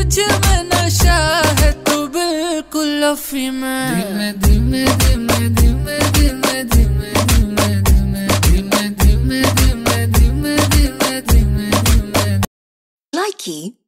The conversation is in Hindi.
तुझ में नशा है तू बिल्कुल अफी में। धीमे धीमे धीमे धीमे धीमे धीमे धीमे धीमे धीमे धीमे धीमे धीमे धीमे धीमे धीमे। Likey